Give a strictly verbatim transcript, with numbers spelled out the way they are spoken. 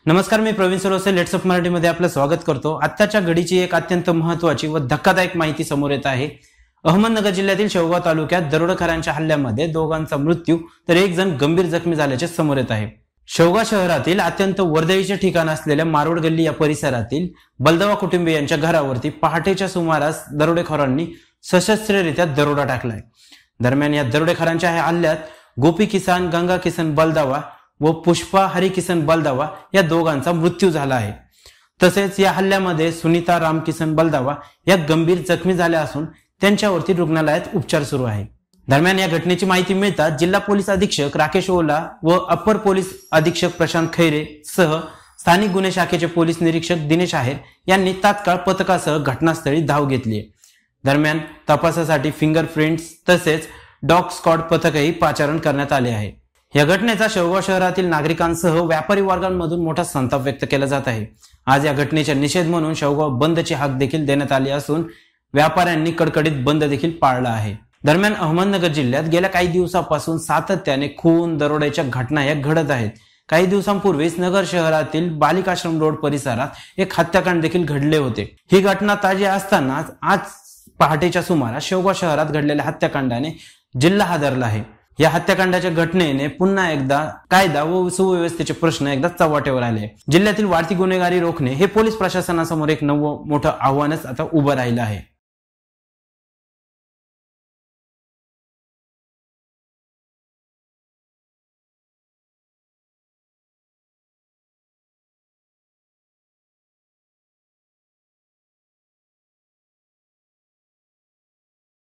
नमस्कार, मी Praveen Sarvase LetsUpp मराठीमध्ये आपलं स्वागत करतो। आत्ताच्या घडीची एक अत्यंत महत्त्वाची व धक्कादायक माहिती समोर येत आहे। अहमदनगर जिल्ह्यातील शेवगाव तालुक्यात दरोडेखोरांच्या हल्ल्यामध्ये दोघांचा मृत्यू तर एक जण गंभीर जखमी झाल्याचे समोर येत आहे। शेवगाव शहरातील अत्यंत वर्दळीचे ठिकाण असलेल्या मारोड गल्ली या परिसरातील बलदावा कुटुंबियांच्या घरावरती पहाटेच्या सुमारास दरोडेखोरांनी सशस्त्ररित्या दरोडा टाकलाय। दरम्यान या दरोडेखोरांच्या हल्ल्यात गोपी किसन, गंगा किसन बलदावा व पुष्पा हरी किसन बलदावा या दोघांचा मृत्यू झाला आहे। तसेच या हल्ल्यामध्ये सुनीता राम किसन बलदावा या गंभीर जखमी झाल्या असून त्यांच्यावरती रुग्णालयात उपचार सुरू आहे। दरम्यान या घटनेची माहिती मिळताच जिल्हा पोलीस अधीक्षक राकेश ओला व अपर पोलीस अधीक्षक प्रशांत खैरे सह स्थानिक गुन्हे शाखेचे पोलीस निरीक्षक दिनेश आहेर यांनी तात्काळ पथकासह घटनास्थळी धाव घेतली। दरम्यान तपासासाठी फिंगरप्रिंट्स तसेच डॉग स्क्वॉड पथकही पाचारण करण्यात आले आहे। या घटनेचा शेवगाव शहरातील नागरिकांसह व्यापारी वर्गांमधून मोठा संताप व्यक्त केला जात आहे। आज या घटनेचा निषेध म्हणून शेवगाव बंदची हाक देखील देण्यात आली असून व्यापाऱ्यांनी कडकडीत बंद देखील पाळला आहे। दरम्यान अहमदनगर जिल्ह्यात गेल्या काही दिवसांपासून सातत्याने खून दरोड्याच्या घटना या घडत आहेत। काही दिवसांपूर्वीच नगर शहरातील बालिकाश्रम रोड परिसरात एक हत्याकांड देखील घडले होते। ही घटना ताजी असतानाच आज पहाटेच्या सुमारास शेवगाव शहरात घडलेल्या हत्याकांडाने जिल्हा हादरला आहे। या हत्याकांडाच्या घटनेने पुन्हा एकदा कायदा व सुव्यवस्थेचे प्रश्न एकदा चव्हाट्यावर आले। जिल्ह्यातील वाढती गुन्हेगारी रोखणे हे पोलीस प्रशासनासमोर एक नवं मोठं आव्हानच आता उभं राहिलं आहे।